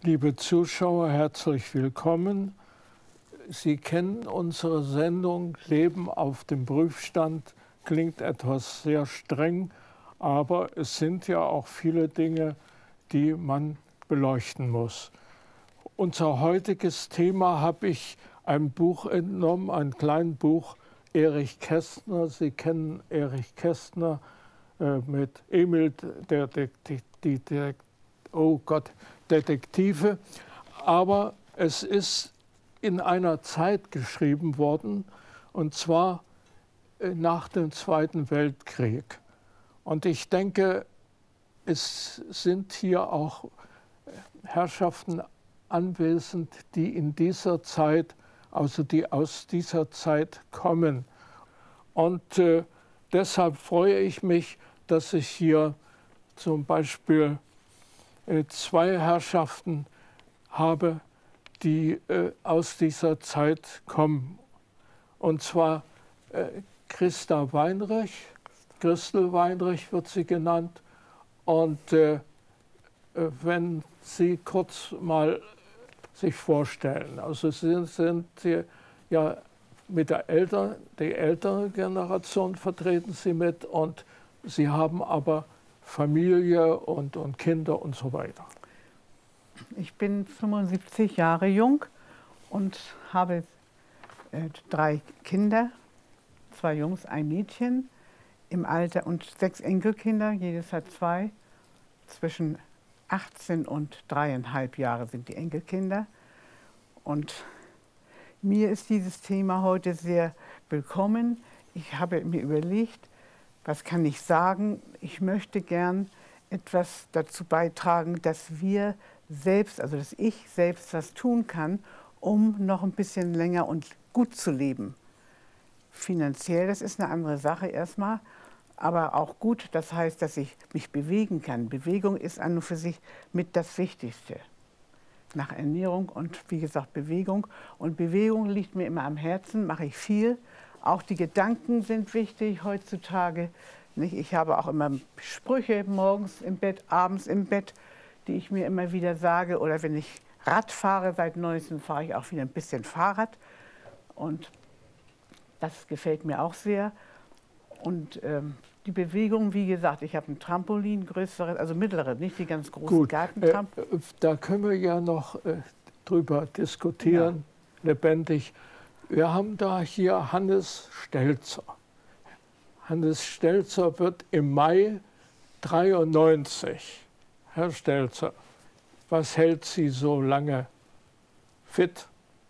Liebe Zuschauer, herzlich willkommen. Sie kennen unsere Sendung Leben auf dem Prüfstand. Klingt etwas sehr streng, aber es sind ja auch viele Dinge, die man beleuchten muss. Unser heutiges Thema habe ich ein Buch entnommen, ein kleines Buch, Erich Kästner. Sie kennen Erich Kästner mit Emil, Detektive. Aber es ist in einer Zeit geschrieben worden, und zwar nach dem Zweiten Weltkrieg. Und ich denke, es sind hier auch Herrschaften anwesend, die in dieser Zeit, also die aus dieser Zeit kommen. Und deshalb freue ich mich, dass ich hier zum Beispiel zwei Herrschaften habe, die aus dieser Zeit kommen. Und zwar Christa Weinrich, Christel Weinrich wird sie genannt. Und wenn Sie kurz mal sich vorstellen. Also Sie sind ja mit der die ältere Generation vertreten Sie mit, und Sie haben aber Familie und Kinder und so weiter. Ich bin 75 Jahre jung und habe 3 Kinder, 2 Jungs, ein Mädchen im Alter und 6 Enkelkinder, jedes hat 2. Zwischen 18 und 3,5 Jahre sind die Enkelkinder. Und mir ist dieses Thema heute sehr willkommen. Ich habe mir überlegt, was kann ich sagen? Ich möchte gern etwas dazu beitragen, dass wir selbst, also dass ich selbst was tun kann, um noch ein bisschen länger und gut zu leben. Finanziell, das ist eine andere Sache erstmal, aber auch gut, das heißt, dass ich mich bewegen kann. Bewegung ist an und für sich mit das Wichtigste. Nach Ernährung und wie gesagt Bewegung. Und Bewegung liegt mir immer am Herzen, mache ich viel. Auch die Gedanken sind wichtig heutzutage. Ich habe auch immer Sprüche morgens im Bett, abends im Bett, die ich mir immer wieder sage. Oder wenn ich Rad fahre, seit neuestem fahre ich auch wieder ein bisschen Fahrrad. Und das gefällt mir auch sehr. Und die Bewegung, wie gesagt, ich habe ein Trampolin, größeres, also mittlere, nicht die ganz großen Gartentrampolin. Da können wir ja noch drüber diskutieren, ja, lebendig. Wir haben da hier Hannes Stelzer. Hannes Stelzer wird im Mai 93. Herr Stelzer, was hält Sie so lange fit?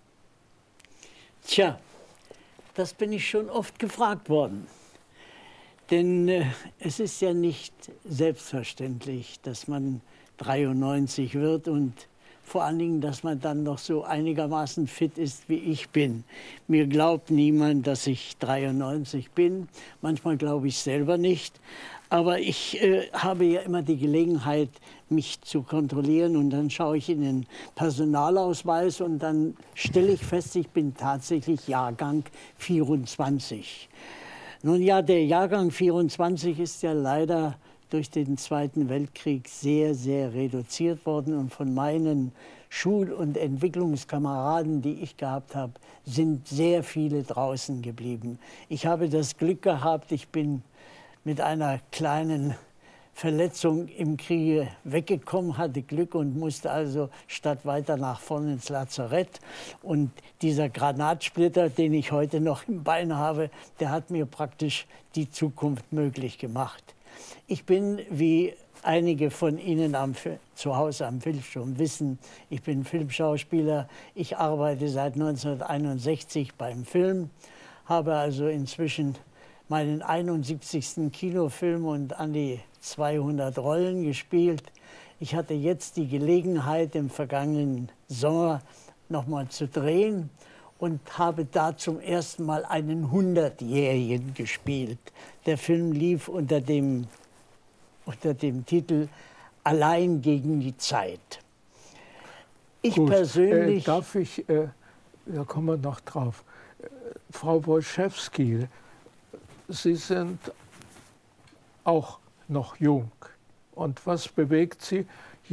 Tja, das bin ich schon oft gefragt worden. Denn es ist ja nicht selbstverständlich, dass man 93 wird und vor allen Dingen, dass man dann noch so einigermaßen fit ist, wie ich bin. Mir glaubt niemand, dass ich 93 bin. Manchmal glaube ich selber nicht. Aber ich habe ja immer die Gelegenheit, mich zu kontrollieren. Und dann schaue ich in den Personalausweis und dann stelle ich fest, ich bin tatsächlich Jahrgang 24. Nun ja, der Jahrgang 24 ist ja leider durch den Zweiten Weltkrieg sehr, sehr reduziert worden. Und von meinen Schul- und Entwicklungskameraden, die ich gehabt habe, sind sehr viele draußen geblieben. Ich habe das Glück gehabt, ich bin mit einer kleinen Verletzung im Kriege weggekommen, hatte Glück und musste also statt weiter nach vorne ins Lazarett. Und dieser Granatsplitter, den ich heute noch im Bein habe, der hat mir praktisch die Zukunft möglich gemacht. Ich bin, wie einige von Ihnen zu Hause am Film schon wissen, ich bin Filmschauspieler. Ich arbeite seit 1961 beim Film, habe also inzwischen meinen 71. Kinofilm und an die 200 Rollen gespielt. Ich hatte jetzt die Gelegenheit, im vergangenen Sommer noch mal zu drehen und habe da zum ersten Mal einen 100-Jährigen gespielt. Der Film lief unter dem Titel Allein gegen die Zeit. Ich Gut, persönlich... darf ich, da kommen wir noch drauf, Frau Wolszewski, Sie sind auch noch jung. Und was bewegt Sie, hier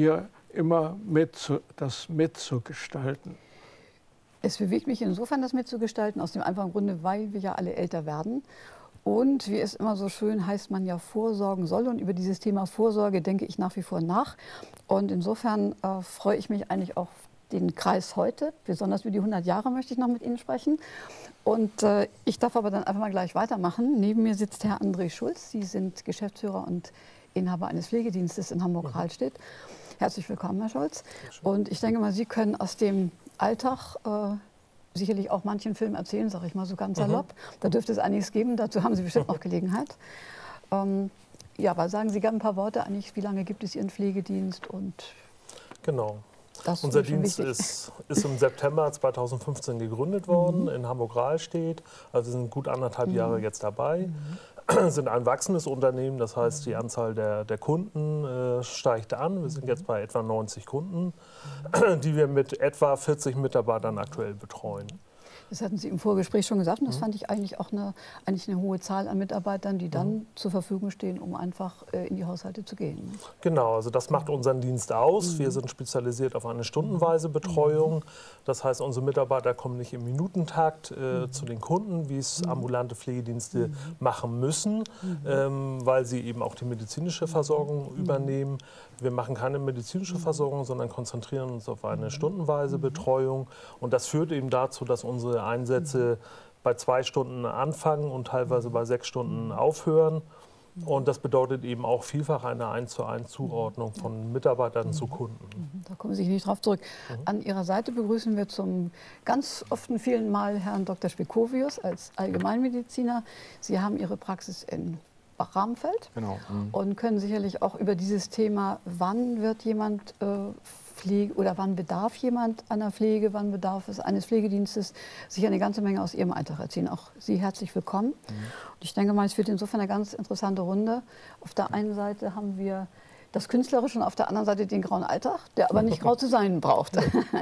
immer das mitzugestalten? Es bewegt mich insofern, das mitzugestalten, aus dem einfachen Grunde, weil wir ja alle älter werden. Und wie es immer so schön heißt, man ja vorsorgen soll. Und über dieses Thema Vorsorge denke ich nach wie vor nach. Und insofern freue ich mich eigentlich auch den Kreis heute. Besonders über die 100 Jahre möchte ich noch mit Ihnen sprechen. Und ich darf aber dann einfach mal gleich weitermachen. Neben mir sitzt Herr André Schulz. Sie sind Geschäftsführer und Inhaber eines Pflegedienstes in Hamburg-Rahlstedt. Herzlich willkommen, Herr Schulz. Und ich denke mal, Sie können aus dem Alltag sicherlich auch manchen Film erzählen, sage ich mal so ganz salopp. Da dürfte es einiges geben, dazu haben Sie bestimmt noch Gelegenheit. Ja, aber sagen Sie gerne ein paar Worte eigentlich, wie lange gibt es Ihren Pflegedienst? Und genau. Unser Dienst ist im September 2015 gegründet worden in Hamburg-Rahlstedt. Also wir sind gut 1,5 Jahre jetzt dabei. Sind ein wachsendes Unternehmen, das heißt, die Anzahl der Kunden steigt an. Wir sind jetzt bei etwa 90 Kunden, die wir mit etwa 40 Mitarbeitern aktuell betreuen. Das hatten Sie im Vorgespräch schon gesagt, und das fand ich eigentlich auch eine hohe Zahl an Mitarbeitern, die dann zur Verfügung stehen, um einfach in die Haushalte zu gehen. Genau, also das macht unseren Dienst aus. Wir sind spezialisiert auf eine stundenweise Betreuung. Das heißt, unsere Mitarbeiter kommen nicht im Minutentakt zu den Kunden, wie es ambulante Pflegedienste machen müssen, weil sie eben auch die medizinische Versorgung übernehmen. Wir machen keine medizinische Versorgung, sondern konzentrieren uns auf eine stundenweise Betreuung. Und das führt eben dazu, dass unsere Einsätze bei 2 Stunden anfangen und teilweise bei 6 Stunden aufhören. Und das bedeutet eben auch vielfach eine 1:1 Zuordnung von Mitarbeitern zu Kunden. Da kommen Sie nicht drauf zurück. An Ihrer Seite begrüßen wir zum ganz oft vielen Mal Herrn Dr. Spikovius als Allgemeinmediziner. Sie haben Ihre Praxis in Bach-Rabenfeld und können sicherlich auch über dieses Thema, wann wird jemand Pflege oder wann bedarf jemand einer Pflege, wann bedarf es eines Pflegedienstes, sich eine ganze Menge aus Ihrem Alltag erzählen. Auch Sie herzlich willkommen. Und ich denke mal, es wird insofern eine ganz interessante Runde. Auf der einen Seite haben wir das Künstlerische und auf der anderen Seite den grauen Alltag, der aber nicht grau zu sein braucht.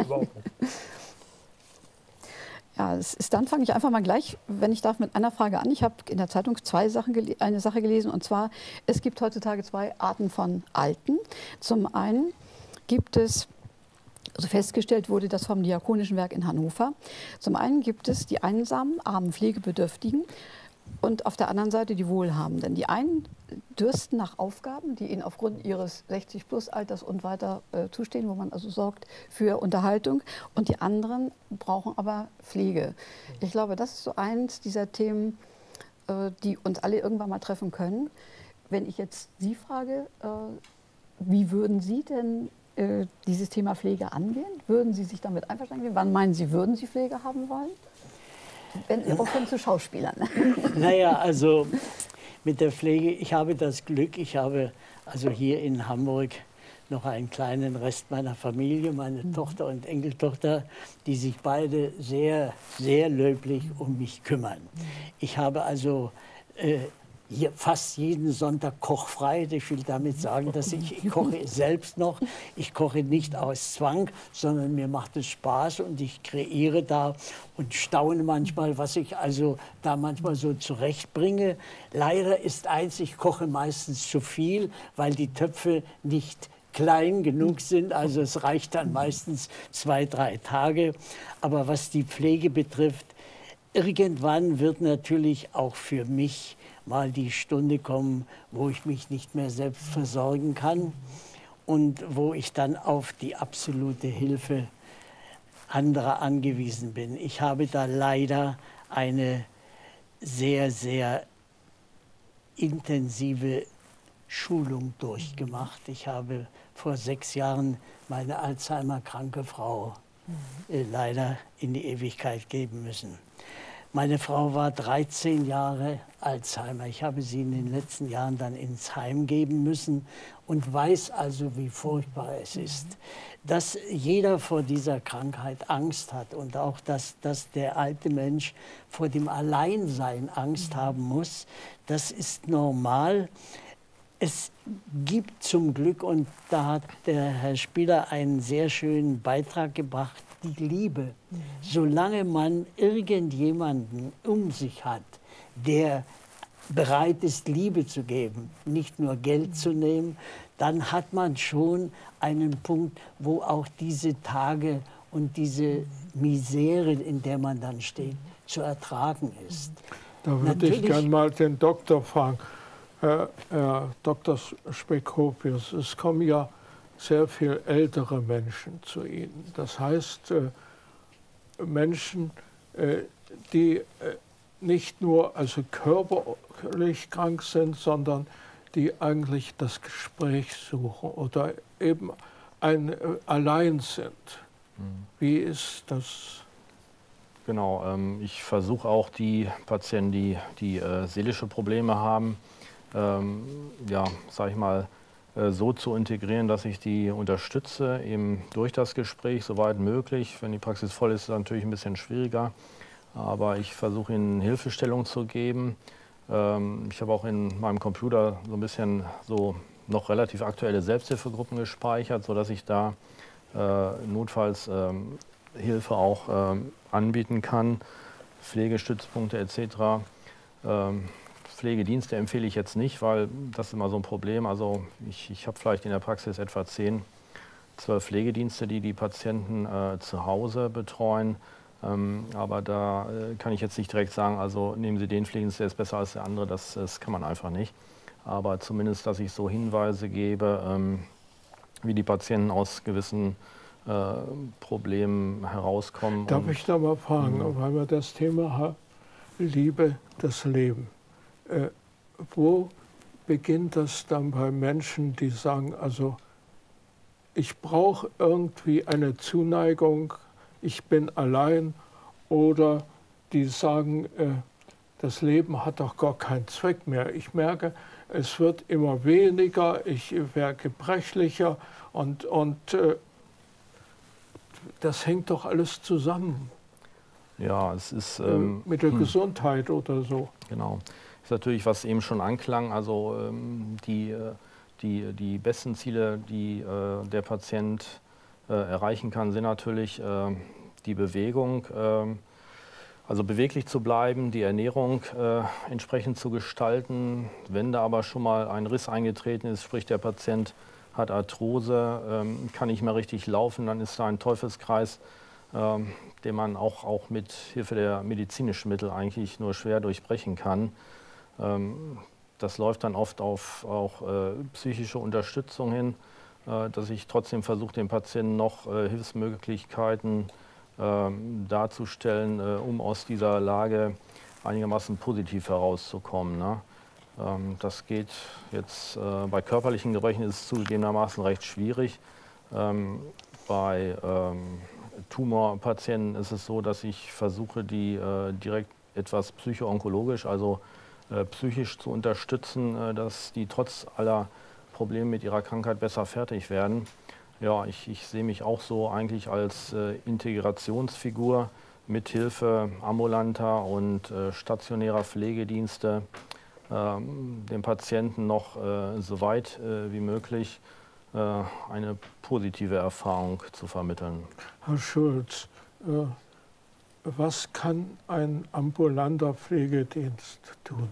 Ja, dann fange ich einfach mal gleich, wenn ich darf, mit einer Frage an. Ich habe in der Zeitung eine Sache gelesen, und zwar, es gibt heutzutage 2 Arten von Alten. Zum einen gibt es, also festgestellt wurde das vom Diakonischen Werk in Hannover, zum einen gibt es die einsamen, armen Pflegebedürftigen und auf der anderen Seite die Wohlhabenden. Die einen dürsten nach Aufgaben, die ihnen aufgrund ihres 60-Plus-Alters und weiter zustehen, wo man also sorgt für Unterhaltung, und die anderen brauchen aber Pflege. Ich glaube, das ist so eins dieser Themen, die uns alle irgendwann mal treffen können. Wenn ich jetzt Sie frage, wie würden Sie denn dieses Thema Pflege angehen? Würden Sie sich damit einverstanden gehen? Wann meinen Sie, würden Sie Pflege haben wollen? Wenn Sie aufhören zu Schauspielern. Naja, also mit der Pflege, ich habe das Glück, ich habe also hier in Hamburg noch einen kleinen Rest meiner Familie, meine Tochter und Enkeltochter, die sich beide sehr, sehr löblich um mich kümmern. Ich habe also hier fast jeden Sonntag kochfrei. Ich will damit sagen, dass ich koche selbst noch. Ich koche nicht aus Zwang, sondern mir macht es Spaß und ich kreiere da und staune manchmal, was ich also da manchmal so zurechtbringe. Leider ist eins, ich koche meistens zu viel, weil die Töpfe nicht klein genug sind. Also es reicht dann meistens 2, 3 Tage. Aber was die Pflege betrifft, irgendwann wird natürlich auch für mich mal die Stunde kommen, wo ich mich nicht mehr selbst versorgen kann und wo ich dann auf die absolute Hilfe anderer angewiesen bin. Ich habe da leider eine sehr, sehr intensive Schulung durchgemacht. Ich habe vor 6 Jahren meine Alzheimer-kranke Frau leider in die Ewigkeit geben müssen. Meine Frau war 13 Jahre Alzheimer. Ich habe sie in den letzten Jahren dann ins Heim geben müssen und weiß also, wie furchtbar es ist, dass jeder vor dieser Krankheit Angst hat und auch, dass der alte Mensch vor dem Alleinsein Angst haben muss. Das ist normal. Es gibt zum Glück, und da hat der Herr Spieler einen sehr schönen Beitrag gebracht, die Liebe. Solange man irgendjemanden um sich hat, der bereit ist, Liebe zu geben, nicht nur Geld zu nehmen, dann hat man schon einen Punkt, wo auch diese Tage und diese Misere, in der man dann steht, zu ertragen ist. Da würde ich gerne mal den Doktor fragen, Herr Dr. Spekopius. Es kommen ja sehr viel ältere Menschen zu Ihnen. Das heißt, Menschen, die nicht nur also körperlich krank sind, sondern die eigentlich das Gespräch suchen oder eben allein sind. Wie ist das? Genau, ich versuche auch die Patienten, die seelische Probleme haben, ja, sag ich mal, so zu integrieren, dass ich die unterstütze, eben durch das Gespräch, soweit möglich. Wenn die Praxis voll ist, ist es natürlich ein bisschen schwieriger. Aber ich versuche ihnen Hilfestellung zu geben. Ich habe auch in meinem Computer so ein bisschen so noch relativ aktuelle Selbsthilfegruppen gespeichert, sodass ich da notfalls Hilfe auch anbieten kann, Pflegestützpunkte etc. Pflegedienste empfehle ich jetzt nicht, weil das ist immer so ein Problem. Also ich habe vielleicht in der Praxis etwa 10, 12 Pflegedienste, die Patienten zu Hause betreuen. Aber da kann ich jetzt nicht direkt sagen, also nehmen Sie den Pflegedienst, der ist besser als der andere, das kann man einfach nicht. Aber zumindest, dass ich so Hinweise gebe, wie die Patienten aus gewissen Problemen herauskommen. Darf ich da mal fragen, weil wir das Thema haben, Liebe, das Leben. Wo beginnt das dann bei Menschen, die sagen, also ich brauche irgendwie eine Zuneigung, ich bin allein, oder die sagen, das Leben hat doch gar keinen Zweck mehr. Ich merke, es wird immer weniger, ich werde gebrechlicher und das hängt doch alles zusammen. Ja, es ist mit der Gesundheit oder so. Genau. Das ist natürlich, was eben schon anklang, also die besten Ziele, die der Patient erreichen kann, sind natürlich die Bewegung, also beweglich zu bleiben, die Ernährung entsprechend zu gestalten. Wenn da aber schon mal ein Riss eingetreten ist, sprich der Patient hat Arthrose, kann nicht mehr richtig laufen, dann ist da ein Teufelskreis, den man auch mit Hilfe der medizinischen Mittel eigentlich nur schwer durchbrechen kann. Das läuft dann oft auf auch psychische Unterstützung hin, dass ich trotzdem versuche, dem Patienten noch Hilfsmöglichkeiten darzustellen, um aus dieser Lage einigermaßen positiv herauszukommen. Ne? Das geht jetzt, bei körperlichen Gebrechen ist es zugegebenermaßen recht schwierig. Bei Tumorpatienten ist es so, dass ich versuche, die direkt etwas psycho-onkologisch, also psychisch zu unterstützen, dass die trotz aller Probleme mit ihrer Krankheit besser fertig werden. Ja, ich sehe mich auch so eigentlich als Integrationsfigur mit Hilfe ambulanter und stationärer Pflegedienste, dem Patienten noch so weit wie möglich eine positive Erfahrung zu vermitteln. Herr Schulz, was kann ein ambulanter Pflegedienst tun?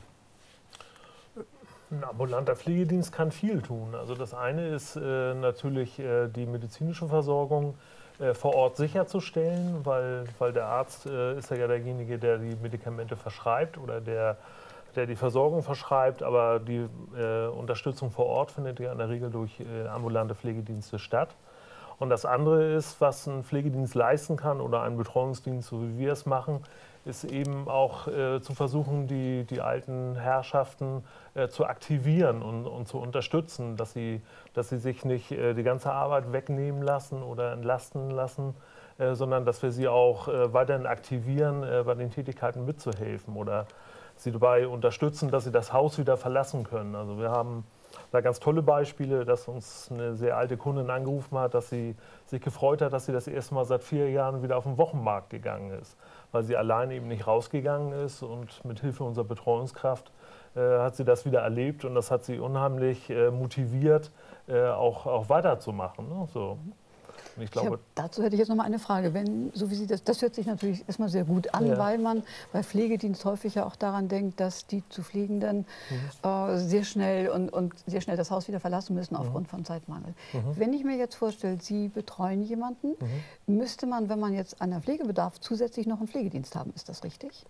Ein ambulanter Pflegedienst kann viel tun. Also das eine ist natürlich die medizinische Versorgung vor Ort sicherzustellen, weil der Arzt ist ja derjenige, der die Medikamente verschreibt oder der die Versorgung verschreibt, aber die Unterstützung vor Ort findet ja in der Regel durch ambulante Pflegedienste statt. Und das andere ist, was ein Pflegedienst leisten kann oder ein Betreuungsdienst, so wie wir es machen, ist eben auch zu versuchen, die alten Herrschaften zu aktivieren und zu unterstützen, dass sie sich nicht die ganze Arbeit wegnehmen lassen oder entlasten lassen, sondern dass wir sie auch weiterhin aktivieren, bei den Tätigkeiten mitzuhelfen oder sie dabei unterstützen, dass sie das Haus wieder verlassen können. Also wir haben da ganz tolle Beispiele, dass uns eine sehr alte Kundin angerufen hat, dass sie sich gefreut hat, dass sie das erste Mal seit 4 Jahren wieder auf den Wochenmarkt gegangen ist, weil sie allein eben nicht rausgegangen ist, und mit Hilfe unserer Betreuungskraft hat sie das wieder erlebt, und das hat sie unheimlich motiviert, auch weiterzumachen. Ne? So. Und ich glaube, dazu hätte ich jetzt noch mal eine Frage. Wenn, so wie Sie das hört sich natürlich erstmal sehr gut an, weil man bei Pflegedienst häufig ja auch daran denkt, dass die zu Pflegenden sehr schnell und sehr schnell das Haus wieder verlassen müssen aufgrund von Zeitmangel. Wenn ich mir jetzt vorstelle, Sie betreuen jemanden, müsste man, wenn man jetzt an der Pflege bedarf, zusätzlich noch einen Pflegedienst haben. Ist das richtig?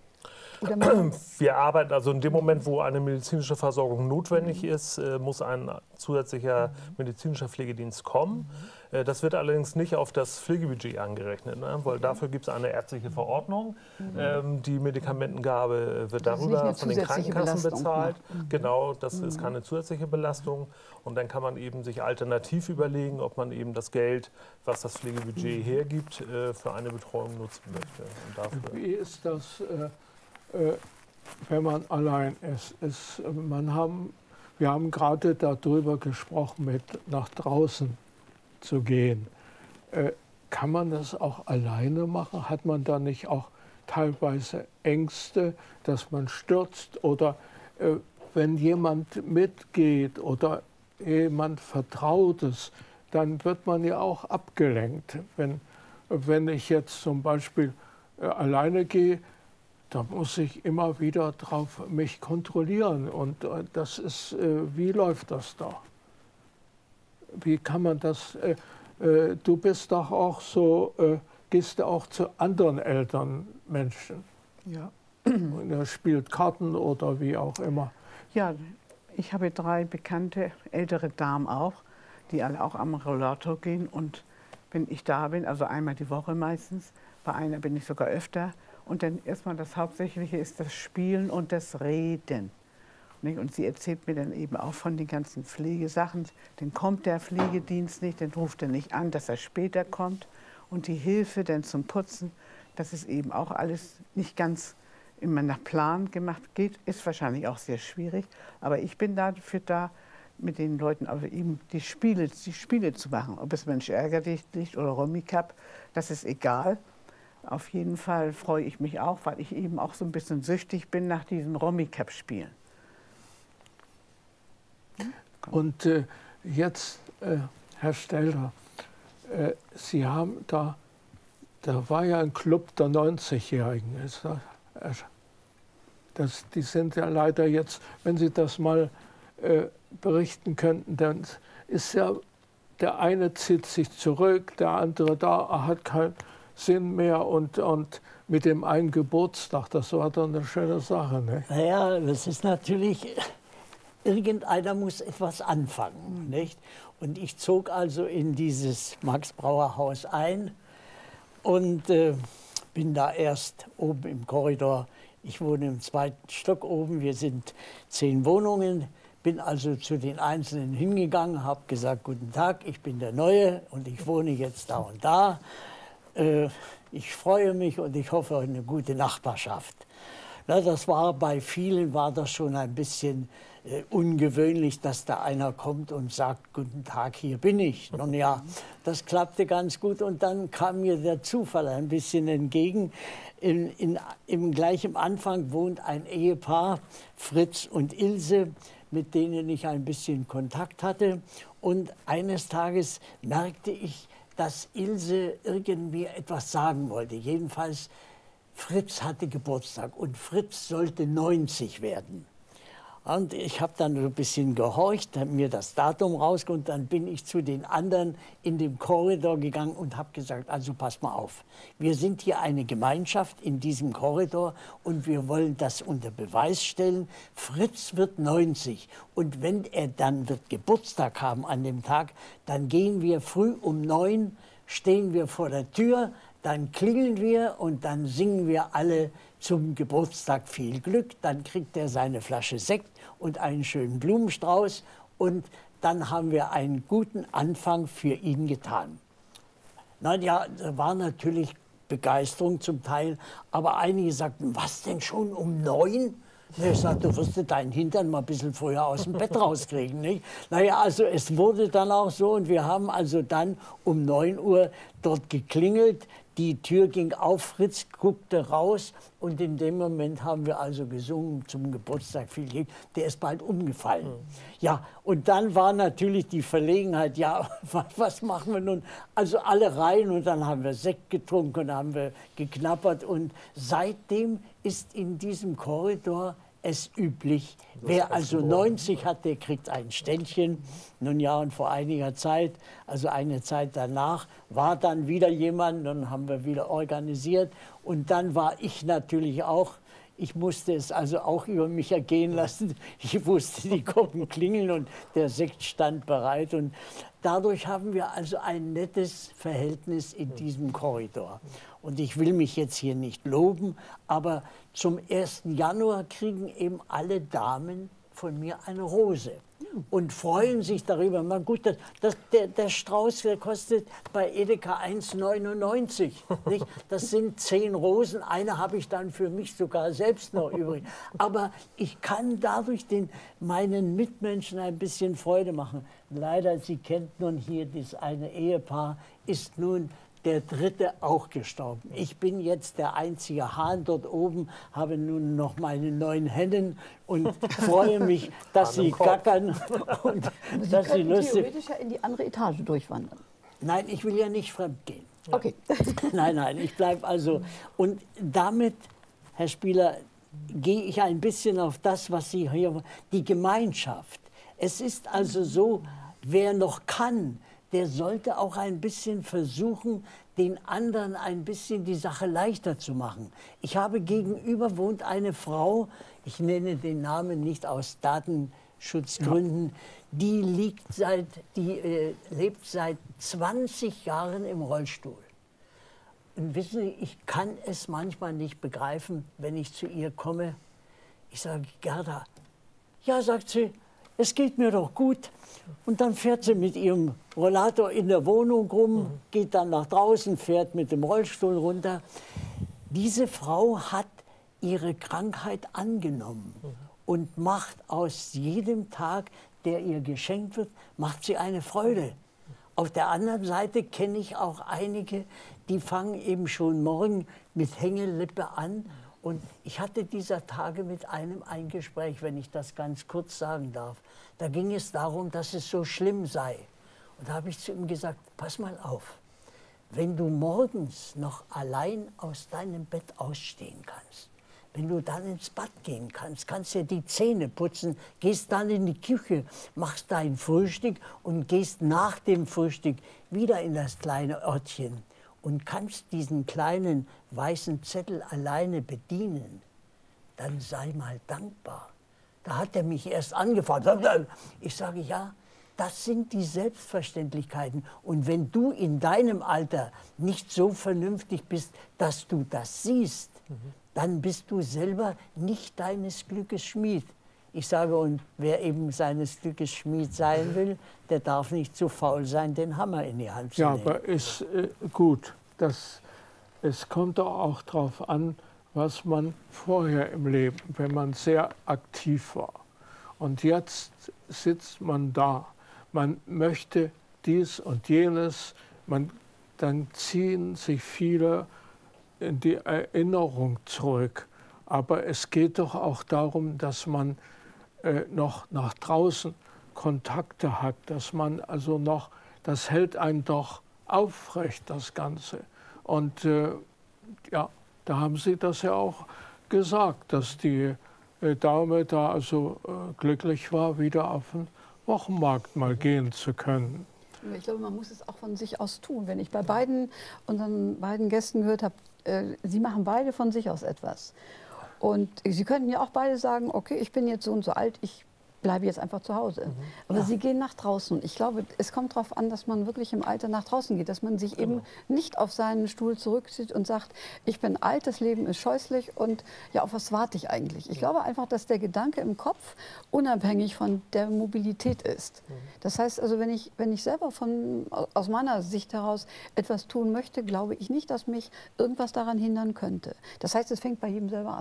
Wir arbeiten also in dem Moment, wo eine medizinische Versorgung notwendig ist, muss ein zusätzlicher medizinischer Pflegedienst kommen. Das wird allerdings nicht auf das Pflegebudget angerechnet, ne? Weil dafür gibt es eine ärztliche Verordnung. Die Medikamentengabe wird darüber von den Krankenkassen bezahlt. Genau, das ist keine zusätzliche Belastung. Und dann kann man eben sich alternativ überlegen, ob man eben das Geld, was das Pflegebudget hergibt, für eine Betreuung nutzen möchte. Und dafür wie ist das, wenn man allein ist? Wir haben gerade darüber gesprochen, nach draußen zu gehen. Kann man das auch alleine machen? Hat man da nicht auch teilweise Ängste, dass man stürzt? Oder wenn jemand mitgeht oder jemand Vertrautes, dann wird man ja auch abgelenkt. Wenn ich jetzt zum Beispiel alleine gehe, da muss ich immer wieder drauf mich kontrollieren. Und das ist, wie läuft das da? Wie kann man das? Du bist doch auch so, gehst du auch zu anderen Elternmenschen? Ja. Und er spielt Karten oder wie auch immer. Ja, ich habe 3 bekannte ältere Damen auch, die alle auch am Rollator gehen. Und wenn ich da bin, also einmal die Woche meistens, bei einer bin ich sogar öfter. Und dann erstmal das Hauptsächliche ist das Spielen und das Reden. Und sie erzählt mir dann eben auch von den ganzen Pflegesachen. Dann kommt der Pflegedienst nicht, dann ruft er nicht an, dass er später kommt. Und die Hilfe dann zum Putzen, das ist eben auch alles nicht ganz immer nach Plan gemacht geht, ist wahrscheinlich auch sehr schwierig. Aber ich bin dafür da, mit den Leuten also eben die Spiele zu machen. Ob es Mensch ärgerlich liegt oder Rummikub, das ist egal. Auf jeden Fall freue ich mich auch, weil ich eben auch so ein bisschen süchtig bin nach diesen Rummikub-Spielen. Und jetzt, Herr Stelter, Sie haben da war ja ein Club der 90-Jährigen. Die sind ja leider jetzt, wenn Sie das mal berichten könnten, dann ist ja, der eine zieht sich zurück, der andere da, hat keinen Sinn mehr und mit dem einen Geburtstag, das war dann eine schöne Sache. Ne? Naja, das ist natürlich, irgendeiner muss etwas anfangen, nicht? Und ich zog also in dieses Max-Brauer-Haus ein und bin da erst oben im Korridor. Ich wohne im 2. Stock oben, wir sind 10 Wohnungen. Bin also zu den Einzelnen hingegangen, habe gesagt, guten Tag, ich bin der Neue und ich wohne jetzt da und da. Ich freue mich und ich hoffe auf eine gute Nachbarschaft. Na, das war bei vielen war das schon ein bisschen ungewöhnlich, dass da einer kommt und sagt, guten Tag, hier bin ich. Nun ja, das klappte ganz gut und dann kam mir der Zufall ein bisschen entgegen. Gleich am Anfang wohnt ein Ehepaar, Fritz und Ilse, mit denen ich ein bisschen Kontakt hatte. Und eines Tages merkte ich, dass Ilse irgendwie etwas sagen wollte. Jedenfalls, Fritz hatte Geburtstag und Fritz sollte 90 werden. Und ich habe dann so ein bisschen gehorcht, habe mir das Datum rausgeholt und dann bin ich zu den anderen in dem Korridor gegangen und habe gesagt, also pass mal auf, wir sind hier eine Gemeinschaft in diesem Korridor und wir wollen das unter Beweis stellen. Fritz wird 90 und wenn er dann wird Geburtstag haben an dem Tag, dann gehen wir früh um 9, stehen wir vor der Tür, dann klingeln wir und dann singen wir alle zum Geburtstag viel Glück. Dann kriegt er seine Flasche Sekt und einen schönen Blumenstrauß und dann haben wir einen guten Anfang für ihn getan. Na ja, da war natürlich Begeisterung zum Teil, aber einige sagten, was denn schon um 9? Ich sagte, du wirst deinen Hintern mal ein bisschen früher aus dem Bett rauskriegen. Nicht? Naja, also es wurde dann auch so und wir haben also dann um 9 Uhr dort geklingelt. Die Tür ging auf, Fritz guckte raus und in dem Moment haben wir also gesungen zum Geburtstag viel Glück. Der ist bald umgefallen. Ja, und dann war natürlich die Verlegenheit, ja, was machen wir nun? Also alle rein und dann haben wir Sekt getrunken und haben wir geknappert und seitdem ist in diesem Korridor es üblich, wer also 90 hat, der kriegt ein Ständchen. Nun ja, und vor einiger Zeit, also eine Zeit danach, war dann wieder jemand, dann haben wir wieder organisiert. Und dann war ich natürlich auch, ich musste es also auch über mich ergehen lassen. Ich wusste, die Glocken klingeln und der Sekt stand bereit. Und dadurch haben wir also ein nettes Verhältnis in diesem Korridor. Und ich will mich jetzt hier nicht loben, aber zum 1. Januar kriegen eben alle Damen von mir eine Rose und freuen sich darüber. Na gut, der Strauß, der kostet bei Edeka 1,99 €. Das sind 10 Rosen, eine habe ich dann für mich sogar selbst noch übrig. Aber ich kann dadurch meinen Mitmenschen ein bisschen Freude machen. Leider, Sie kennt nun hier das eine Ehepaar, ist nun der dritte auch gestorben. Ich bin jetzt der einzige Hahn dort oben, habe nun noch meine 9 Hennen und freue mich, dass sie gackern und dass sie lustig. Theoretisch ja in die andere Etage durchwandern. Nein, ich will ja nicht fremd gehen. Okay. Nein, ich bleibe also. Und damit, Herr Spieler, gehe ich ein bisschen auf das, was Sie hier, die Gemeinschaft. Es ist also so, wer noch kann, der sollte auch ein bisschen versuchen, den anderen ein bisschen die Sache leichter zu machen. Ich habe gegenüber wohnt eine Frau, ich nenne den Namen nicht aus Datenschutzgründen, die lebt seit 20 Jahren im Rollstuhl. Und wissen Sie, ich kann es manchmal nicht begreifen, wenn ich zu ihr komme. Ich sage, Gerda, ja, sagt sie, es geht mir doch gut. Und dann fährt sie mit ihrem Rollator in der Wohnung rum, geht dann nach draußen, fährt mit dem Rollstuhl runter. Diese Frau hat ihre Krankheit angenommen und macht aus jedem Tag, der ihr geschenkt wird, macht sie eine Freude. Auf der anderen Seite kenne ich auch einige, die fangen eben schon morgen mit Hängelippe an. Und ich hatte dieser Tage mit einem ein Gespräch, wenn ich das ganz kurz sagen darf. Da ging es darum, dass es so schlimm sei. Und da habe ich zu ihm gesagt, pass mal auf, wenn du morgens noch allein aus deinem Bett ausstehen kannst, wenn du dann ins Bad gehen kannst, kannst dir die Zähne putzen, gehst dann in die Küche, machst dein Frühstück und gehst nach dem Frühstück wieder in das kleine Örtchen und kannst diesen kleinen weißen Zettel alleine bedienen, dann sei mal dankbar. Da hat er mich erst angefragt. Ich sage, ja, das sind die Selbstverständlichkeiten. Und wenn du in deinem Alter nicht so vernünftig bist, dass du das siehst, dann bist du selber nicht deines Glückes Schmied. Ich sage, und wer eben seines Glückes Schmied sein will, der darf nicht zu faul sein, den Hammer in die Hand zu nehmen. Ja, aber ist gut. Es kommt doch auch darauf an, was man vorher im Leben, wenn man sehr aktiv war. Und jetzt sitzt man da. Man möchte dies und jenes. Dann ziehen sich viele in die Erinnerung zurück. Aber es geht doch auch darum, dass man noch nach draußen Kontakte hat, dass man also noch, das hält einen doch aufrecht, das Ganze. Und ja, da haben Sie das ja auch gesagt, dass die Dame da also glücklich war, wieder auf den Wochenmarkt mal gehen zu können. Ich glaube, man muss es auch von sich aus tun. Wenn ich bei unseren beiden Gästen gehört habe, sie machen beide von sich aus etwas. Und sie könnten ja auch beide sagen, okay, ich bin jetzt so und so alt, ich bleibe jetzt einfach zu Hause. Aber sie gehen nach draußen. Und ich glaube, es kommt darauf an, dass man wirklich im Alter nach draußen geht, dass man sich eben nicht auf seinen Stuhl zurückzieht und sagt, ich bin alt, das Leben ist scheußlich und ja, auf was warte ich eigentlich? Ich glaube einfach, dass der Gedanke im Kopf unabhängig von der Mobilität ist. Das heißt also, wenn ich selber aus meiner Sicht heraus etwas tun möchte, glaube ich nicht, dass mich irgendwas daran hindern könnte. Das heißt, es fängt bei jedem selber an.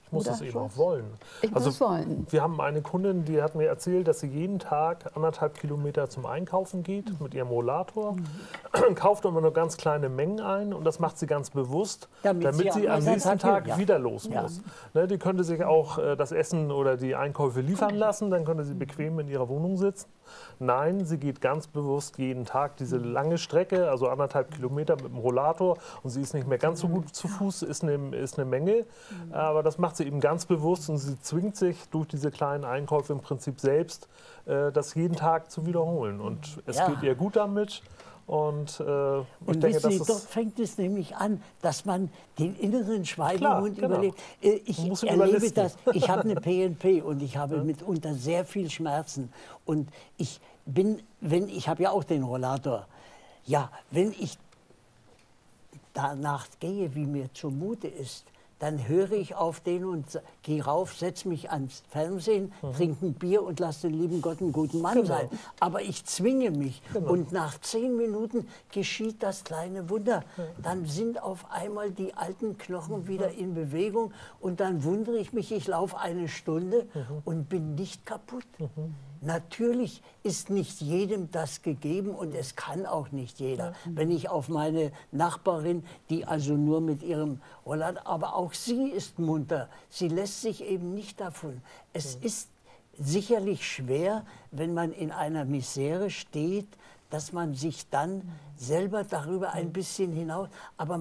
Ich muss Oder es eben Schwarz? auch wollen. Ich muss es wollen. Wir haben eine Kundin, die hat mir erzählt, dass sie jeden Tag 1,5 Kilometer zum Einkaufen geht mit ihrem Rollator, kauft immer nur ganz kleine Mengen ein und das macht sie ganz bewusst, damit sie am nächsten Tag wieder los muss. Ne, die könnte sich auch das Essen oder die Einkäufe liefern lassen, dann könnte sie bequem in ihrer Wohnung sitzen. Nein, sie geht ganz bewusst jeden Tag diese lange Strecke, also 1,5 Kilometer mit dem Rollator und sie ist nicht mehr ganz so gut zu Fuß, ist eine Menge, aber das macht sie eben ganz bewusst und sie zwingt sich durch diese kleinen Einkäufe im Prinzip selbst, das jeden Tag zu wiederholen und es geht ihr gut damit. Und ich denke, Sie, dort fängt es nämlich an, dass man den inneren Schweinehund überlebt. Ich erlebe das. Ich habe eine PNP und ich habe mitunter sehr viel Schmerzen. Und ich habe ja auch den Rollator. Ja, wenn ich danach gehe, wie mir zumute ist, dann höre ich auf den und gehe rauf, setze mich ans Fernsehen, trinke ein Bier und lasse den lieben Gott einen guten Mann sein. Aber ich zwinge mich. Und nach 10 Minuten geschieht das kleine Wunder. Dann sind auf einmal die alten Knochen wieder in Bewegung und dann wundere ich mich, ich laufe eine Stunde und bin nicht kaputt. Natürlich ist nicht jedem das gegeben und es kann auch nicht jeder. Wenn ich auf meine Nachbarin, die also nur mit ihrem Rollator, aber auch sie ist munter, sie lässt sich eben nicht davon. Es ist sicherlich schwer, wenn man in einer Misere steht, dass man sich dann selber darüber ein bisschen hinaus, aber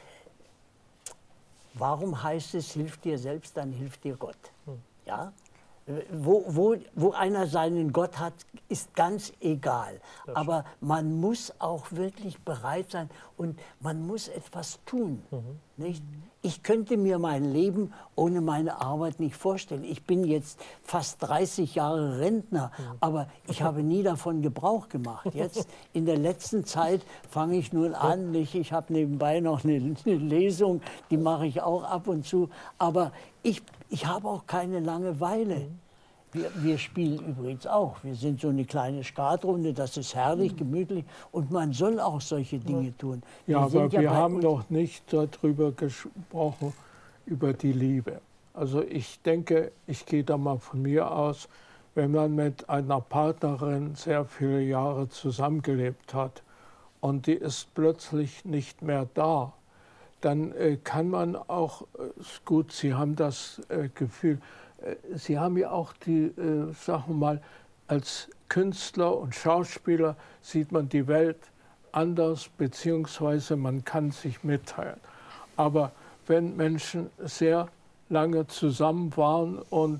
warum heißt es, hilf dir selbst, dann hilft dir Gott? Ja? Wo einer seinen Gott hat, ist ganz egal. Aber man muss auch wirklich bereit sein und man muss etwas tun. Nicht? Ich könnte mir mein Leben ohne meine Arbeit nicht vorstellen. Ich bin jetzt fast 30 Jahre Rentner, aber ich habe nie davon Gebrauch gemacht. Jetzt in der letzten Zeit fange ich nun an. Nicht? Ich habe nebenbei noch eine Lesung, die mache ich auch ab und zu. Aber ich habe auch keine Langeweile. Wir spielen übrigens auch. Wir sind so eine kleine Skatrunde, das ist herrlich, gemütlich und man soll auch solche Dinge tun. Ja, aber wir haben noch nicht darüber gesprochen, über die Liebe. Also ich denke, ich gehe da mal von mir aus, wenn man mit einer Partnerin sehr viele Jahre zusammengelebt hat und die ist plötzlich nicht mehr da, dann kann man auch, gut, Sie haben das Gefühl, Sie haben ja auch die, sagen wir mal, als Künstler und Schauspieler sieht man die Welt anders, beziehungsweise man kann sich mitteilen. Aber wenn Menschen sehr lange zusammen waren und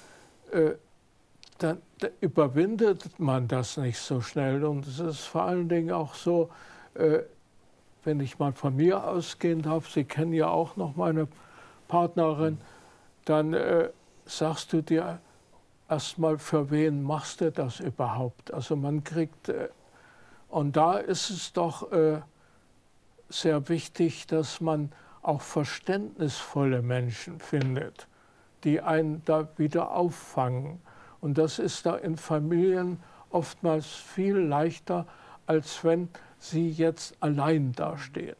dann überwindet man das nicht so schnell. Und es ist vor allen Dingen auch so, wenn ich mal von mir ausgehen darf, Sie kennen ja auch noch meine Partnerin, dann sagst du dir erstmal, für wen machst du das überhaupt? Also man kriegt, und da ist es doch sehr wichtig, dass man auch verständnisvolle Menschen findet, die einen da wieder auffangen. Und das ist da in Familien oftmals viel leichter, als wenn sie jetzt allein dastehen.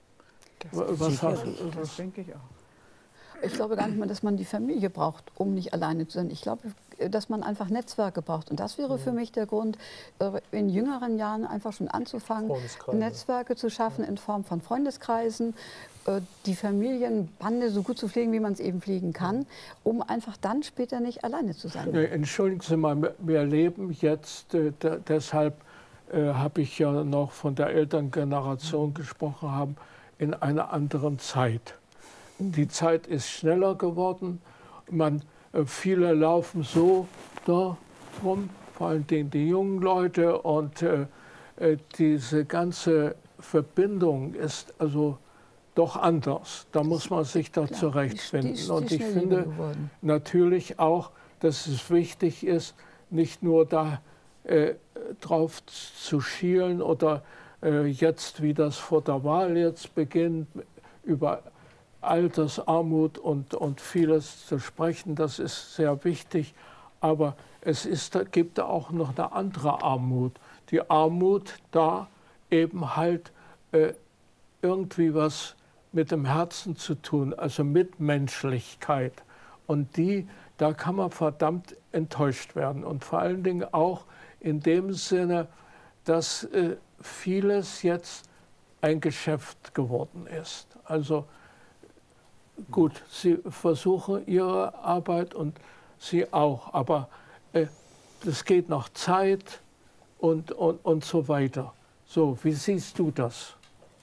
Das denke ich auch. Ich glaube gar nicht mal, dass man die Familie braucht, um nicht alleine zu sein. Ich glaube, dass man einfach Netzwerke braucht. Und das wäre für mich der Grund, in jüngeren Jahren einfach schon anzufangen, Netzwerke zu schaffen in Form von Freundeskreisen, die Familienbande so gut zu pflegen, wie man es eben pflegen kann, um einfach dann später nicht alleine zu sein. Entschuldigen Sie mal, wir leben jetzt, deshalb habe ich ja noch von der Elterngeneration gesprochen haben, in einer anderen Zeit. Die Zeit ist schneller geworden. Viele laufen so da rum, vor allem die jungen Leute. Und diese ganze Verbindung ist also doch anders. Da muss man sich da zurechtfinden. Und ich finde natürlich auch, dass es wichtig ist, nicht nur da drauf zu schielen oder jetzt, wie das vor der Wahl jetzt beginnt, über Altersarmut und vieles zu sprechen, das ist sehr wichtig. Aber gibt auch noch eine andere Armut. Die Armut, da eben halt irgendwie was mit dem Herzen zu tun, also Mitmenschlichkeit. Und da kann man verdammt enttäuscht werden. Und vor allen Dingen auch in dem Sinne, dass vieles jetzt ein Geschäft geworden ist. Also gut, Sie versuchen Ihre Arbeit und Sie auch, aber es geht noch Zeit und so weiter. So, wie siehst du das?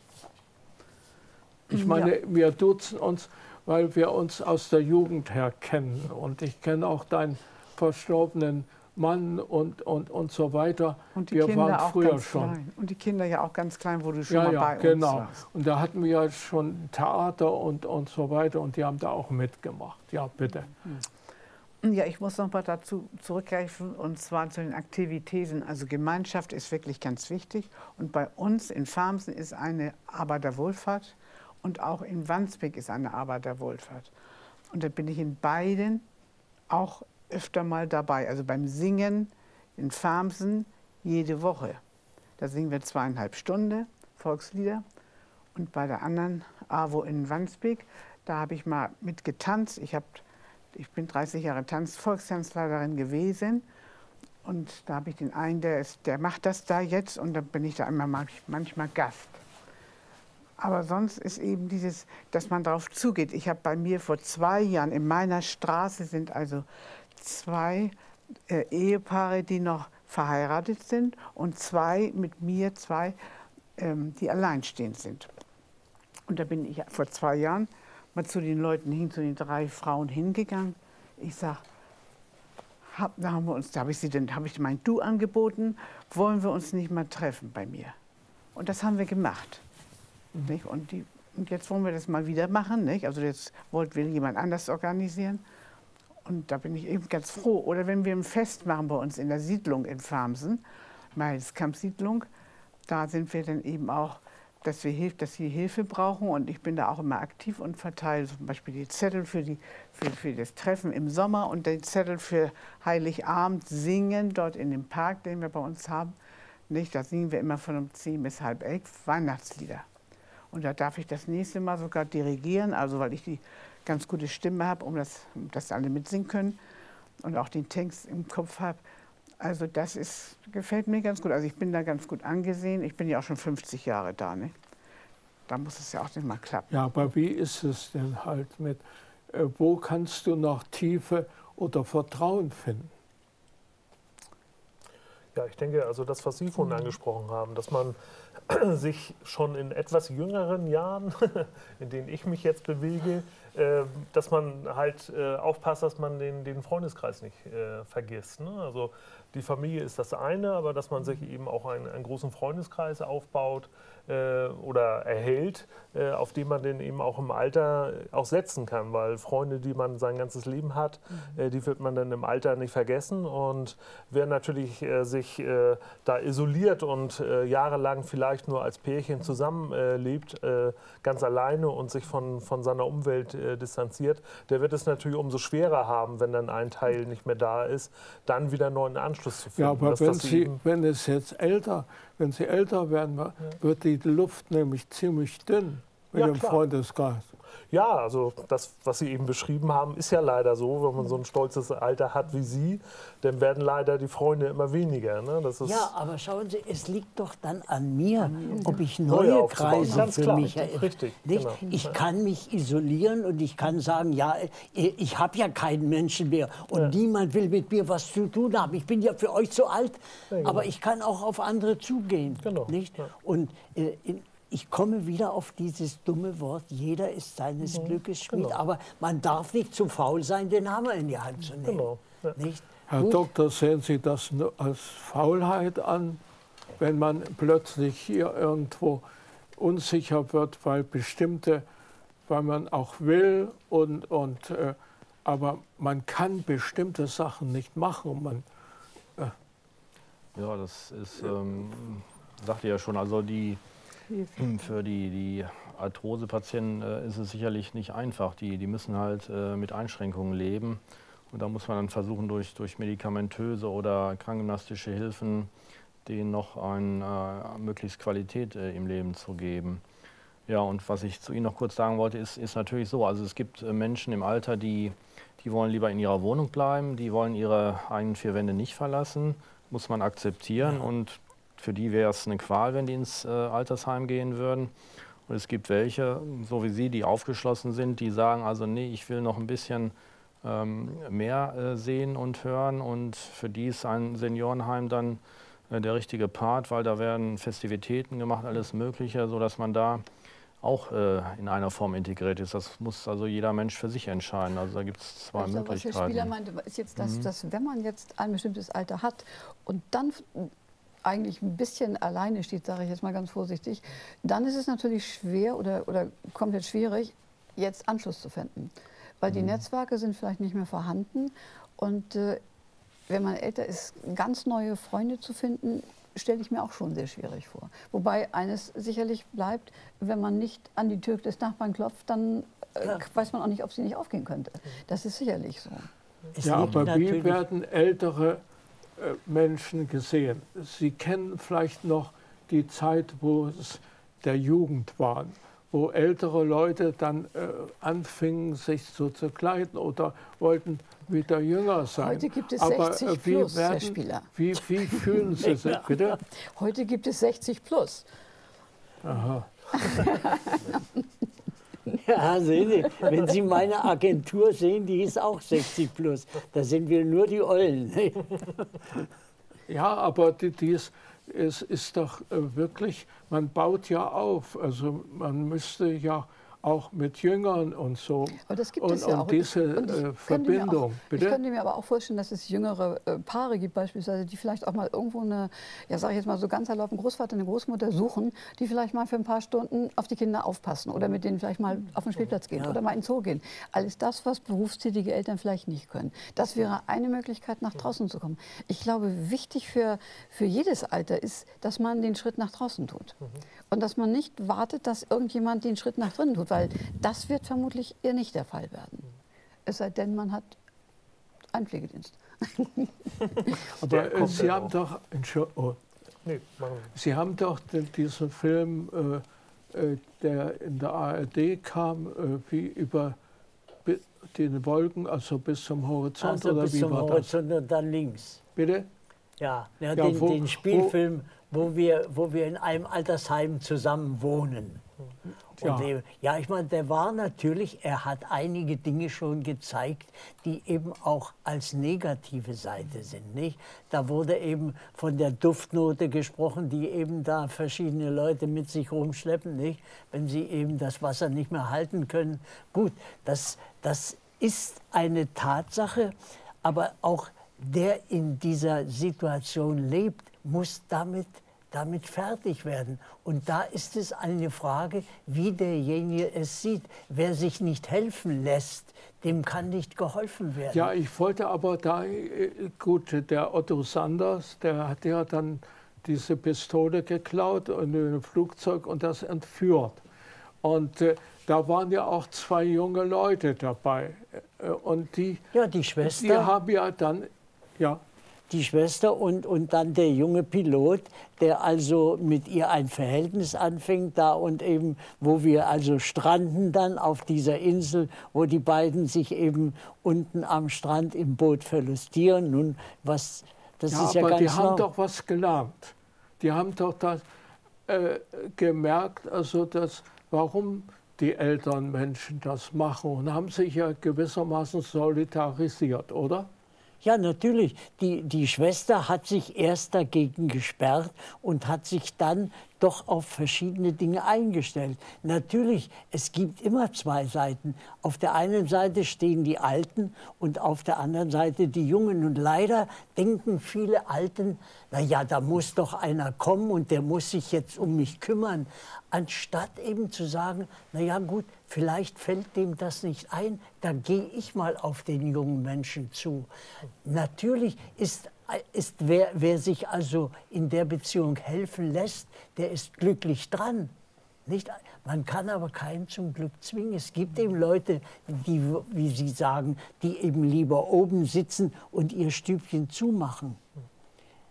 Ich meine, wir duzen uns, weil wir uns aus der Jugend her kennen. Und ich kenne auch deinen verstorbenen Mann und so weiter. Und die wir Kinder waren auch früher ganz schon. klein. Und die Kinder ja auch ganz klein, wo du schon Ja, mal ja, bei genau. uns warst. Und da hatten wir ja schon Theater und so weiter. Und die haben da auch mitgemacht. Ja, bitte. Ja, ich muss noch mal dazu zurückgreifen, und zwar zu den Aktivitäten. Also Gemeinschaft ist wirklich ganz wichtig. Und bei uns in Farmsen ist eine Arbeiterwohlfahrt und auch in Wandsbek ist eine Arbeiterwohlfahrt. Und da bin ich in beiden auch öfter mal dabei. Also beim Singen in Farmsen jede Woche. Da singen wir 2,5 Stunden Volkslieder. Und bei der anderen AWO in Wandsbek, da habe ich mal mit getanzt. Ich bin 30 Jahre Volkstanzleiterin gewesen und da habe ich den einen, der macht das da jetzt und dann bin ich da immer manchmal Gast. Aber sonst ist eben dieses, dass man darauf zugeht. Ich habe bei mir vor 2 Jahren, in meiner Straße sind also 2 Ehepaare, die noch verheiratet sind und 2 mit mir, 2, die alleinstehend sind. Und da bin ich vor 2 Jahren mal zu den Leuten hin, zu den 3 Frauen hingegangen. Ich sage, da habe ich mein Du angeboten, wollen wir uns nicht mal treffen bei mir? Und das haben wir gemacht. Nicht? Und jetzt wollen wir das mal wieder machen. Nicht? Also jetzt wollten wir jemand anders organisieren. Und da bin ich eben ganz froh. Oder wenn wir ein Fest machen bei uns in der Siedlung in Farmsen, Meilskamp-Siedlung, da sind wir dann eben auch, dass sie Hilfe brauchen und ich bin da auch immer aktiv und verteile zum Beispiel die Zettel für das Treffen im Sommer und den Zettel für Heiligabend singen dort in dem Park, den wir bei uns haben. Nicht? Da singen wir immer von um 10 bis halb 11 Weihnachtslieder. Und da darf ich das nächste Mal sogar dirigieren, also weil ich die ganz gute Stimme habe, dass alle mitsingen können und auch den Text im Kopf habe. Also das gefällt mir ganz gut. Also ich bin da ganz gut angesehen. Ich bin ja auch schon 50 Jahre da. Ne? Da muss es ja auch nicht mal klappen. Ja, aber wie ist es denn halt mit, wo kannst du noch Tiefe oder Vertrauen finden? Ja, ich denke, also das, was Sie vorhin angesprochen haben, dass man sich schon in etwas jüngeren Jahren, in denen ich mich jetzt bewege, dass man halt aufpasst, dass man den Freundeskreis nicht vergisst. Ne? Also die Familie ist das eine, aber dass man sich eben auch einen großen Freundeskreis aufbaut oder erhält, auf den man den eben auch im Alter auch setzen kann, weil Freunde, die man sein ganzes Leben hat, die wird man dann im Alter nicht vergessen. Und wer natürlich sich da isoliert und jahrelang vielleicht nur als Pärchen zusammenlebt, ganz alleine und sich von seiner Umwelt distanziert, der wird es natürlich umso schwerer haben, wenn dann ein Teil nicht mehr da ist, dann wieder einen neuen Anschluss zu finden. Ja, aber wenn Sie älter werden, wird die Luft nämlich ziemlich dünn mit dem Freundeskreis. Ja, also das, was Sie eben beschrieben haben, ist ja leider so, wenn man so ein stolzes Alter hat wie Sie, dann werden leider die Freunde immer weniger. Ne? Das ist ja, aber schauen Sie, es liegt doch dann an mir, ob ich neue Kreise für mich erinnere. Richtig, nicht? Genau. Ich kann mich isolieren und ich kann sagen, ja, ich habe ja keinen Menschen mehr und niemand will mit mir was zu tun haben. Ich bin ja für euch zu alt, aber ich kann auch auf andere zugehen. Genau. Nicht? Und ich komme wieder auf dieses dumme Wort, jeder ist seines Glückes Schmied, aber man darf nicht zu faul sein, den Hammer in die Hand zu nehmen. Genau. Ja. Nicht? Herr Doktor, sehen Sie das als Faulheit an, wenn man plötzlich hier irgendwo unsicher wird, weil man auch will aber man kann bestimmte Sachen nicht machen. Ja, das ist, sagte ja schon, also für die Arthrose-Patienten ist es sicherlich nicht einfach. Die müssen halt mit Einschränkungen leben. Und da muss man dann versuchen, durch medikamentöse oder krankengymnastische Hilfen denen noch eine möglichst Qualität im Leben zu geben. Ja, und was ich zu Ihnen noch kurz sagen wollte, ist natürlich so, also es gibt Menschen im Alter, die wollen lieber in ihrer Wohnung bleiben, die wollen ihre eigenen vier Wände nicht verlassen, muss man akzeptieren. Ja. Und für die wäre es eine Qual, wenn die ins Altersheim gehen würden. Und es gibt welche, so wie Sie, die aufgeschlossen sind, die sagen, also nee, ich will noch ein bisschen mehr sehen und hören. Und für die ist ein Seniorenheim dann der richtige Part, weil da werden Festivitäten gemacht, alles Mögliche, sodass man da auch in einer Form integriert ist. Das muss also jeder Mensch für sich entscheiden. Also da gibt es zwei Möglichkeiten. Was Herr Spieler meinte, ist jetzt, dass wenn man jetzt ein bestimmtes Alter hat und dann eigentlich ein bisschen alleine steht, sage ich jetzt mal ganz vorsichtig, dann ist es natürlich schwer oder komplett schwierig, jetzt Anschluss zu finden. Weil die Netzwerke sind vielleicht nicht mehr vorhanden und wenn man älter ist, ganz neue Freunde zu finden, stelle ich mir auch schon sehr schwierig vor. Wobei eines sicherlich bleibt, wenn man nicht an die Tür des Nachbarn klopft, dann weiß man auch nicht, ob sie nicht aufgehen könnte. Das ist sicherlich so. Ja, aber wie werden ältere Menschen gesehen? Sie kennen vielleicht noch die Zeit, wo es der Jugend war, wo ältere Leute dann anfingen, sich so zu kleiden oder wollten wieder jünger sein. Heute gibt es 60 plus, Herr Spieler. Wie fühlen Sie sich, bitte? Heute gibt es 60 plus. Aha. Ja, sehen Sie, wenn Sie meine Agentur sehen, die ist auch 60 plus. Da sind wir nur die Ollen. Ja, aber es ist doch wirklich, man baut ja auf. Also man müsste ja auch mit Jüngern und so. Aber das gibt es ja auch. Diese Verbindung. Ich könnte mir aber auch vorstellen, dass es jüngere Paare gibt, beispielsweise, die vielleicht auch mal irgendwo eine, ja sage ich jetzt mal so ganz erlaubt, einen Großvater, eine Großmutter suchen, die vielleicht mal für ein paar Stunden auf die Kinder aufpassen oder mit denen vielleicht mal auf den Spielplatz gehen oder mal in den Zoo gehen. Alles das, was berufstätige Eltern vielleicht nicht können. Das wäre eine Möglichkeit, nach draußen zu kommen. Ich glaube, wichtig für jedes Alter ist, dass man den Schritt nach draußen tut. Und dass man nicht wartet, dass irgendjemand den Schritt nach drinnen tut, weil das wird vermutlich eher nicht der Fall werden. Es sei denn, man hat einen Pflegedienst. Aber Sie haben doch, Sie haben doch diesen Film, der in der ARD kam, wie über den Wolken, also bis zum Horizont, also oder bis wie zum war Horizont das? Und dann links. Bitte? Ja, den Spielfilm, wo wir in einem Altersheim zusammen wohnen. Und ja, ich meine, der war natürlich, er hat einige Dinge schon gezeigt, die eben auch als negative Seite sind, nicht? Da wurde eben von der Duftnote gesprochen, die eben da verschiedene Leute mit sich rumschleppen, nicht? Wenn sie eben das Wasser nicht mehr halten können. Gut, das ist eine Tatsache, aber auch der in dieser Situation lebt, muss damit fertig werden. Und da ist es eine Frage, wie derjenige es sieht. Wer sich nicht helfen lässt, dem kann nicht geholfen werden. Ja, ich wollte aber da, gut, der Otto Sanders, der hat ja dann diese Pistole geklaut und ein Flugzeug und das entführt. Und da waren ja auch zwei junge Leute dabei. Und die Schwester. Die haben ja dann, die Schwester und dann der junge Pilot, der also mit ihr ein Verhältnis anfängt da und eben, wo wir also stranden dann auf dieser Insel, wo die beiden sich eben unten am Strand im Boot verlustieren. Nun, das ist ja aber ganz die haben doch was gelernt. Die haben doch das gemerkt, also warum die älteren Menschen das machen und haben sich ja gewissermaßen solidarisiert, oder? Ja, natürlich. Die Schwester hat sich erst dagegen gesperrt und hat sich dann doch auf verschiedene Dinge eingestellt. Natürlich, es gibt immer zwei Seiten. Auf der einen Seite stehen die Alten und auf der anderen Seite die Jungen. Und leider denken viele Alten, na ja, da muss doch einer kommen und der muss sich jetzt um mich kümmern. Anstatt eben zu sagen, na ja gut, vielleicht fällt dem das nicht ein, da gehe ich mal auf den jungen Menschen zu. Natürlich ist wer sich also in der Beziehung helfen lässt, der ist glücklich dran. Nicht? Man kann aber keinen zum Glück zwingen. Es gibt eben Leute, die, wie Sie sagen, die eben lieber oben sitzen und ihr Stübchen zumachen.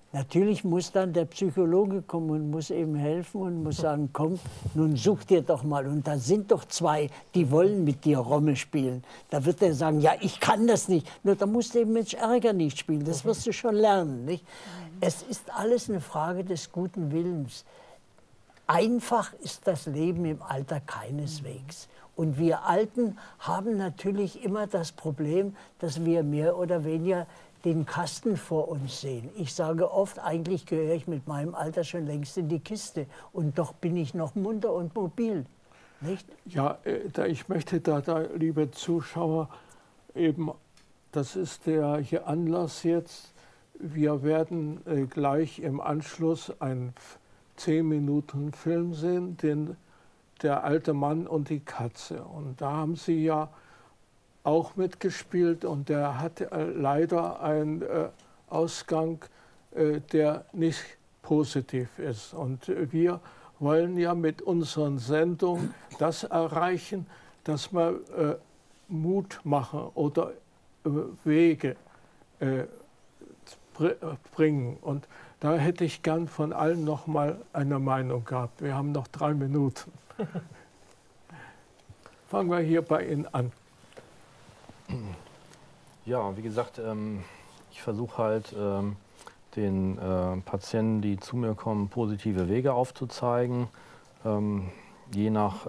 Natürlich muss dann der Psychologe kommen und muss eben helfen und muss sagen, komm, nun such dir doch mal. Und da sind doch zwei, die wollen mit dir Romme spielen. Da wird er sagen, ja, ich kann das nicht. Nur da musst du eben Mensch Ärger nicht spielen. Das wirst du schon lernen. Nicht? Es ist alles eine Frage des guten Willens. Einfach ist das Leben im Alter keineswegs. Und wir Alten haben natürlich immer das Problem, dass wir mehr oder weniger den Kasten vor uns sehen. Ich sage oft, eigentlich gehöre ich mit meinem Alter schon längst in die Kiste. Und doch bin ich noch munter und mobil. Nicht? Ja, ich möchte da, liebe Zuschauer, eben, das ist der hier Anlass jetzt. Wir werden gleich im Anschluss einen 10-Minuten-Film sehen, Der alte Mann und die Katze. Und da haben Sie ja auch mitgespielt und der hat leider einen Ausgang, der nicht positiv ist. Und wir wollen ja mit unseren Sendungen das erreichen, dass wir Mut machen oder Wege bringen. Und da hätte ich gern von allen noch mal eine Meinung gehabt. Wir haben noch 3 Minuten. Fangen wir hier bei Ihnen an. Ja, wie gesagt, ich versuche halt den Patienten, die zu mir kommen, positive Wege aufzuzeigen. Je nach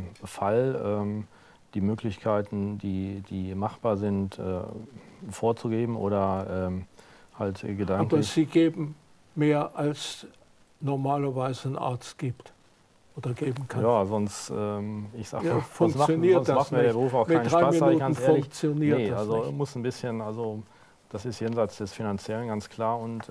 Fall die Möglichkeiten, die machbar sind, vorzugeben oder halt gedanklich. Aber Sie geben mehr, als normalerweise ein Arzt gibt oder geben kann. Ja, sonst, ich sag ja, mal, funktioniert sonst macht mir der Beruf auch keinen Spaß, sage ich ganz ehrlich. Funktioniert nee, das also nicht. Muss ein bisschen, also das ist jenseits des Finanziellen ganz klar und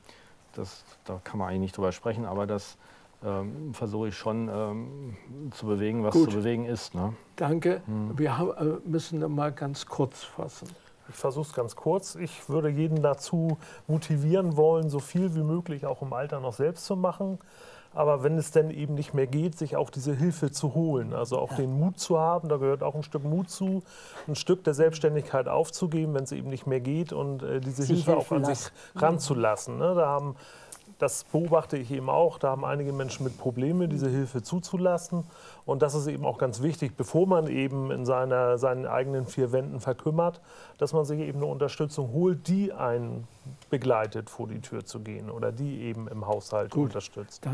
da kann man eigentlich nicht drüber sprechen, aber das versuche ich schon zu bewegen, was Gut. zu bewegen ist. Ne? Danke. Wir müssen mal ganz kurz fassen. Ich versuche es ganz kurz. Ich würde jeden dazu motivieren wollen, so viel wie möglich auch im Alter noch selbst zu machen. Aber wenn es denn eben nicht mehr geht, sich auch diese Hilfe zu holen. Also auch den Mut zu haben, da gehört auch ein Stück Mut zu, ein Stück der Selbstständigkeit aufzugeben, wenn es eben nicht mehr geht und diese Hilfe auch an sich ranzulassen. Ne? Das beobachte ich eben auch, da haben einige Menschen mit Problemen, diese Hilfe zuzulassen. Und das ist eben auch ganz wichtig, bevor man eben in seinen eigenen 4 Wänden verkümmert, dass man sich eben eine Unterstützung holt, die einen begleitet, vor die Tür zu gehen oder die eben im Haushalt unterstützt.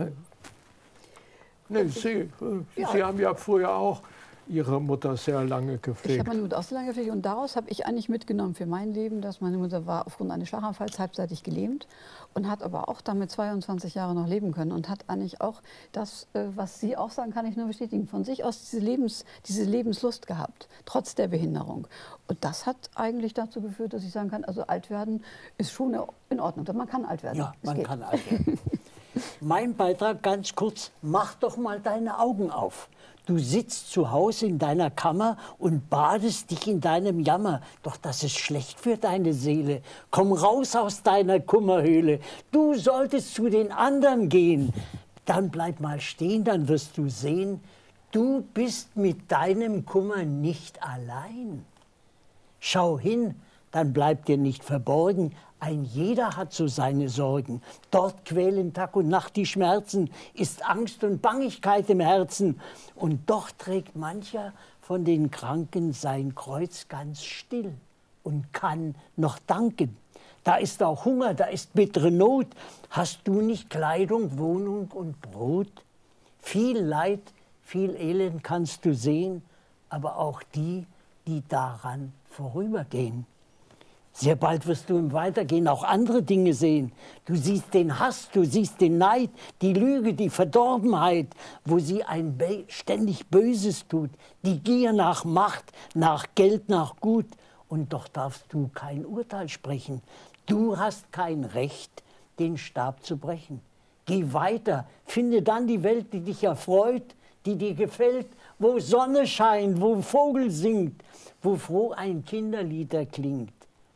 Nee, Sie haben ja früher auch Ihre Mutter sehr lange gepflegt. Ich habe meine Mutter auch sehr lange gepflegt und daraus habe ich eigentlich mitgenommen für mein Leben, dass meine Mutter war aufgrund eines Schlaganfalls halbseitig gelähmt und hat aber auch damit 22 Jahre noch leben können und hat eigentlich auch das, was Sie auch sagen, kann ich nur bestätigen, von sich aus diese Lebenslust gehabt, trotz der Behinderung. Und das hat eigentlich dazu geführt, dass ich sagen kann, also alt werden ist schon in Ordnung, man kann alt werden. Ja, man kann alt werden. Mein Beitrag ganz kurz, mach doch mal deine Augen auf. Du sitzt zu Hause in deiner Kammer und badest dich in deinem Jammer. Doch das ist schlecht für deine Seele. Komm raus aus deiner Kummerhöhle. Du solltest zu den anderen gehen. Dann bleib mal stehen, dann wirst du sehen, du bist mit deinem Kummer nicht allein. Schau hin, dann bleibt dir nicht verborgen, ein jeder hat so seine Sorgen. Dort quälen Tag und Nacht die Schmerzen, ist Angst und Bangigkeit im Herzen. Und doch trägt mancher von den Kranken sein Kreuz ganz still und kann noch danken. Da ist auch Hunger, da ist bittere Not. Hast du nicht Kleidung, Wohnung und Brot? Viel Leid, viel Elend kannst du sehen, aber auch die daran vorübergehen. Sehr bald wirst du im Weitergehen auch andere Dinge sehen. Du siehst den Hass, du siehst den Neid, die Lüge, die Verdorbenheit, wo sie ein ständig Böses tut, die Gier nach Macht, nach Geld, nach Gut. Und doch darfst du kein Urteil sprechen. Du hast kein Recht, den Stab zu brechen. Geh weiter, finde dann die Welt, die dich erfreut, die dir gefällt, wo Sonne scheint, wo Vogel singt, wo froh ein Kinderlied erklingt.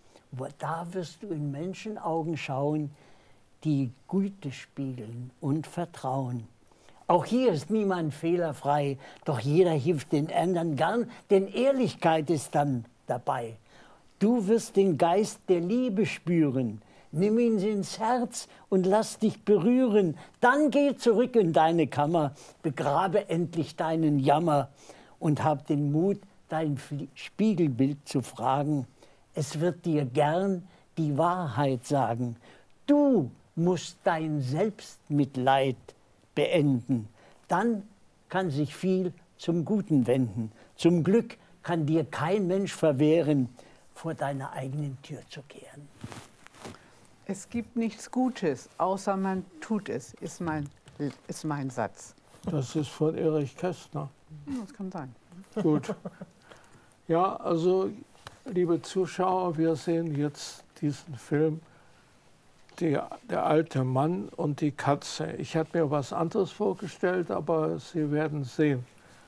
Da wirst du in Menschenaugen schauen, die Güte spiegeln und Vertrauen. Auch hier ist niemand fehlerfrei, doch jeder hilft den anderen gern, denn Ehrlichkeit ist dann dabei. Du wirst den Geist der Liebe spüren, Nimm ihn ins Herz und lass dich berühren. Dann geh zurück in deine Kammer, begrabe endlich deinen Jammer und hab den Mut, dein Spiegelbild zu fragen. Es wird dir gern die Wahrheit sagen. Du musst dein Selbstmitleid beenden. Dann kann sich viel zum Guten wenden. Zum Glück kann dir kein Mensch verwehren, vor deiner eigenen Tür zu kehren. Es gibt nichts Gutes, außer man tut es, ist mein Satz. Das ist von Erich Kästner. Das kann sein. Gut. Ja, also, liebe Zuschauer, wir sehen jetzt diesen Film, der alte Mann und die Katze. Ich hatte mir was anderes vorgestellt, aber Sie werden sehen,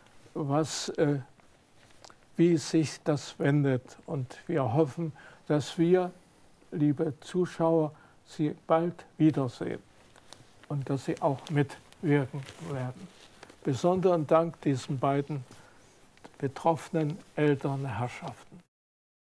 wie sich das wendet. Und wir hoffen, dass wir, liebe Zuschauer, Sie bald wiedersehen und dass Sie auch mitwirken werden. Besonderen Dank diesen beiden betroffenen älteren Herrschaften.